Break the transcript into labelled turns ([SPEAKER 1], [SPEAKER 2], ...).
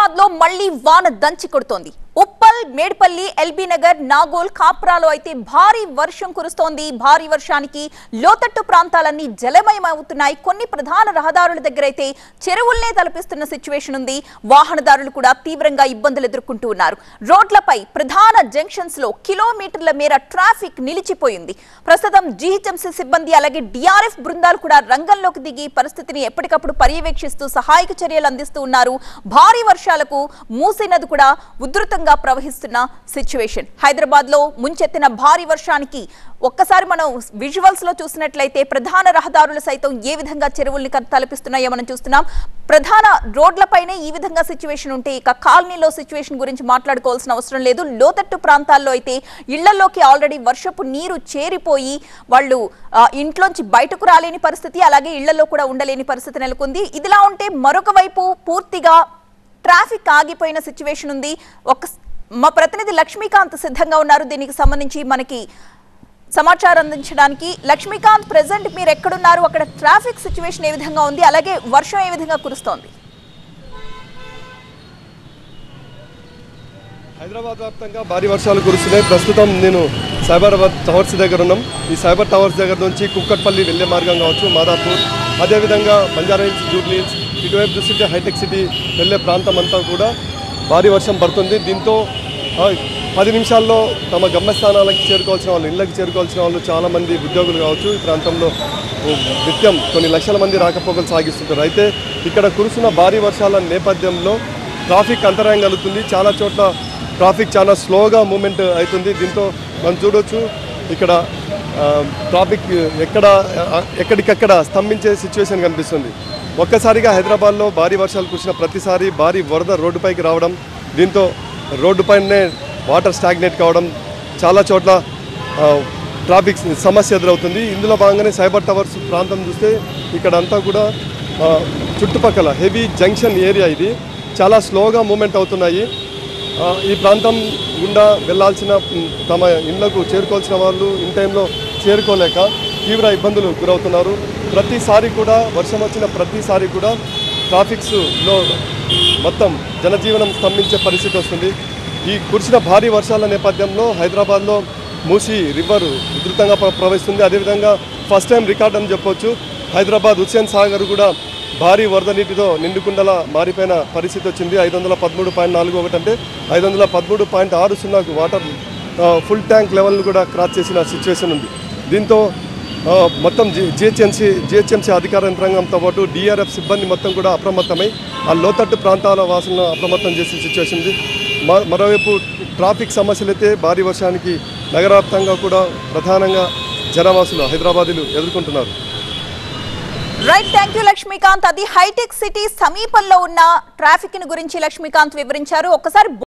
[SPEAKER 1] హైదరాబాద్ లో మళ్లీ వాన దంచి కొడుతోంది. ఉప్పల్, మేడ్పల్లి, ఎల్బీ నగర్, నాగోల్, కాప్రాలో అయితే భారీ వర్షం కురుస్తోంది. భారీ వర్షానికి లోతట్టు ప్రాంతాలన్నీ జలమయమవుతున్నాయి. కొన్ని ప్రధాన రహదారుల దగ్గర అయితే చెరువుల్నే తలపిస్తున్న సిచ్యువేషన్ ఉంది. వాహనదారులు కూడా తీవ్రంగా ఇబ్బందులు ఎదుర్కొంటూ ఉన్నారు. రోడ్లపై ప్రధాన జంక్షన్స్ లో కిలోమీటర్ల మేర ట్రాఫిక్ నిలిచిపోయింది. ప్రస్తుతం జీహెచ్ఎంసీ సిబ్బంది అలాగే డిఆర్ఎఫ్ బృందాలు కూడా రంగంలోకి దిగి పరిస్థితిని ఎప్పటికప్పుడు పర్యవేక్షిస్తూ సహాయక చర్యలు అందిస్తూ ఉన్నారు. భారీ వర్షాలకు మూసీ నది కూడా ఉధృతంగా ప్రవహిస్తున్న సిచ్యువేషన్. హైదరాబాద్ లో ముంచెత్తిన భారీ వర్షానికి ఒక్కసారి మనం విజువల్స్ లో చూసినట్లయితే ప్రధాన రహదారులు సైతం ఏ విధంగా చెరువుల్ని తలపిస్తున్నాయో మనం చూస్తున్నాం. ప్రధాన రోడ్లపైనే ఈ విధంగా సిచ్యువేషన్ ఉంటే ఇక కాలనీలో సిచ్యువేషన్ గురించి మాట్లాడుకోవాల్సిన అవసరం లేదు. లోతట్టు ప్రాంతాల్లో అయితే ఇళ్లలోకి ఆల్రెడీ వర్షపు నీరు చేరిపోయి వాళ్ళు ఇంట్లోంచి బయటకు రాలేని పరిస్థితి, అలాగే ఇళ్లలో కూడా ఉండలేని పరిస్థితి నెలకొంది. ఇదిలా ఉంటే మరొక వైపు పూర్తిగా ట్రాఫిక్ ఆగిపోయిన సిచ్యువేషన్ ఉంది. మా ప్రతినిధి లక్ష్మీకాంత్ సిద్ధంగా ఉన్నారు. దీనికి సంబంధించి మనకి సమాచారం అందించడానికి. లక్ష్మీకాంత్, ప్రెజెంట్ మీరు ఎక్కడున్నారు? అక్కడ ట్రాఫిక్ సిచ్యువేషన్ ఏ విధంగా ఉంది, అలాగే వర్షం ఏ విధంగా కురుస్తోంది?
[SPEAKER 2] హైదరాబాద్ వ్యాప్తంగా భారీ వర్షాలు కురుస్తున్నాయి. ప్రస్తుతం నేను సైబరాబాద్ టవర్స్ దగ్గర ఉన్నాం. ఈ సైబర్ టవర్స్ దగ్గర నుంచి కుక్కట్పల్లి వెళ్లే మార్గం కావచ్చు, మాదాపూర్, అదేవిధంగా బంజారా హిల్స్, జూబ్లీ హిల్స్, ఇటువైపు చూస్తుంటే హైటెక్ సిటీ వెళ్లే ప్రాంతం అంతా కూడా భారీ వర్షం పడుతుంది. దీంతో 10 నిమిషాల్లో తమ గమ్యస్థానాలకు చేరుకోవాల్సిన వాళ్ళు, ఇళ్లకు చేరుకోవాల్సిన వాళ్ళు చాలామంది ఉద్యోగులు కావచ్చు ఈ ప్రాంతంలో నిత్యం కొన్ని లక్షల మంది రాకపోకలు సాగిస్తుంటారు. అయితే ఇక్కడ కురుస్తున్న భారీ వర్షాల నేపథ్యంలో ట్రాఫిక్ అంతరాయం కలుగుతుంది. చాలా చోట్ల ట్రాఫిక్ చాలా స్లోగా మూవ్మెంట్ అవుతుంది. దీంతో మనం చూడవచ్చు ఇక్కడ ట్రాఫిక్ ఎక్కడికక్కడ స్తంభించే సిచ్యువేషన్ కనిపిస్తుంది. ఒక్కసారిగా హైదరాబాద్లో భారీ వర్షాలు కురిసిన ప్రతిసారి భారీ వరద రోడ్డుపైకి రావడం, దీంతో రోడ్డుపైనే వాటర్ స్టాగ్నేట్ కావడం, చాలా చోట్ల ట్రాఫిక్ సమస్య ఎదురవుతుంది. ఇందులో భాగంగానే సైబర్ టవర్స్ ప్రాంతం చూస్తే ఇక్కడ అంతా కూడా చుట్టుపక్కల హెవీ జంక్షన్ ఏరియా, ఇది చాలా స్లోగా మూవ్మెంట్ అవుతున్నాయి. ఈ ప్రాంతం గుండా వెళ్లాల్సిన తమ ఇళ్లకు చేరుకోవాల్సిన వాళ్ళు ఇన్ టైంలో చేరుకోలేక తీవ్ర ఇబ్బందులు గురవుతున్నారు. ప్రతిసారి కూడా వర్షం వచ్చిన ప్రతిసారి కూడా ట్రాఫిక్స్లో మొత్తం జనజీవనం స్తంభించే పరిస్థితి వస్తుంది. ఈ కురిసిన భారీ వర్షాల నేపథ్యంలో హైదరాబాద్లో మూసీ రివర్ ఉధృతంగా ప్రవహిస్తుంది. అదేవిధంగా ఫస్ట్ టైం రికార్డ్ అని చెప్పొచ్చు. హైదరాబాద్ హుస్సేన్ సాగర్ కూడా భారీ వరద నీటితో నిండుకుండలా మారిపోయిన పరిస్థితి వచ్చింది. 513.41 అంటే 513.60 వాటర్ ఫుల్ ట్యాంక్ లెవెల్ను కూడా క్రాస్ చేసిన సిచ్యువేషన్ ఉంది. దీంతో మొత్తం జిహెచ్ఎంసీ అధికార యంత్రాంగంతో పాటు డిఆర్ఎఫ్ సిబ్బంది మొత్తం కూడా అప్రమత్తమై ఆ లోతట్టు ప్రాంతాల వాసులను అప్రమత్తం చేసిన సిచ్యువేషన్ ఉంది. మరోవైపు ట్రాఫిక్ సమస్యలు అయితే భారీ వర్షానికి నగరవ్యాప్తంగా కూడా ప్రధానంగా జనవాసులు హైదరాబాదీలు ఎదుర్కొంటున్నారు.
[SPEAKER 1] Right, thank you Lakshmikanth. అది హైటెక్ సిటీ సమీపంలో ఉన్న ట్రాఫిక్ గురించి లక్ష్మీకాంత్ వివరించారు. ఒక్కసారి